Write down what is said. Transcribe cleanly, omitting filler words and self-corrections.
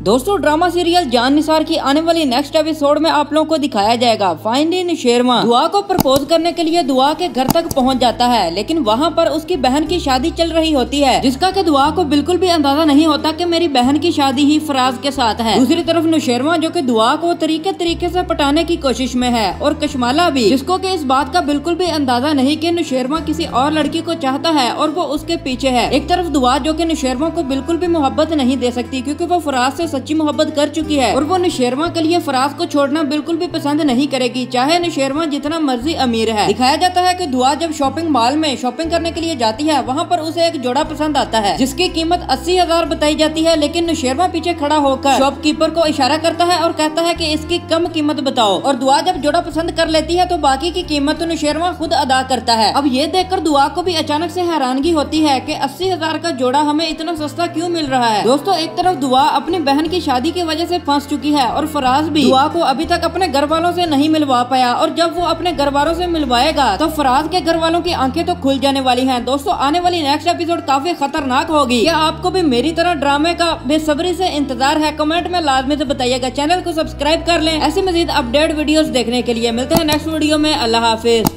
दोस्तों drama serial जान निसार की आने वाली नेक्स्ट एपिसोड में आप लोगों को दिखाया जाएगा फाइंडी नौशेरमा दुआ को प्रपोज करने के लिए दुआ के घर तक पहुंच जाता है, लेकिन वहां पर उसकी बहन की शादी चल रही होती है, जिसका कि दुआ को बिल्कुल भी अंदाजा नहीं होता कि मेरी बहन की शादी ही फराज के साथ है। दूसरी तरफ नौशेरमा जो कि दुआ को तरीके से पटाने की कोशिश में है, और कशमाला भी, जिसको कि इस बात का बिल्कुल भी अंदाजा नहीं कि नौशेरमा किसी और लड़की को चाहता है और वो उसके पीछे है। एक तरफ दुआ जो कि नौशेरमा को बिल्कुल भी मोहब्बत नहीं दे सकती क्योंकि वो फराज से सच्ची मोहब्बत कर चुकी है, और वो नौशेरमा के लिए फराज को छोड़ना बिल्कुल भी पसंद नहीं करेगी, चाहे नौशेरमा जितना मर्जी अमीर है। दिखाया जाता है कि दुआ जब शॉपिंग मॉल में शॉपिंग करने के लिए जाती है, वहाँ पर उसे एक जोड़ा पसंद आता है जिसकी कीमत 80,000 बताई जाती है, लेकिन नौशेरमा पीछे खड़ा होकर शॉपकीपर को इशारा करता है और कहता है कि इसकी कम कीमत बताओ, और दुआ जब जोड़ा पसंद कर लेती है तो बाकी की कीमत तो नौशेरमा खुद अदा करता है। अब ये देखकर दुआ को भी अचानक से हैरानगी होती है कि 80,000 का जोड़ा हमें इतना सस्ता क्यों मिल रहा है। दोस्तों एक तरफ दुआ अपनी बहन की शादी की वजह से फंस चुकी है, और फराज भी दुआ को अभी तक अपने घर वालों से नहीं मिलवा पाया, और जब वो अपने घर वालों से मिलवाएगा तो फराज के घर वालों की आंखें तो खुल जाने वाली हैं। दोस्तों आने वाली नेक्स्ट एपिसोड काफी खतरनाक होगी। क्या आपको भी मेरी तरह ड्रामे का बेसब्री से इंतजार है? कमेंट में लाजमी से बताइएगा। चैनल को सब्सक्राइब कर लें ऐसी मजीद अपडेट वीडियोस देखने के लिए। मिलते हैं नेक्स्ट वीडियो में। अल्लाह हाफिज।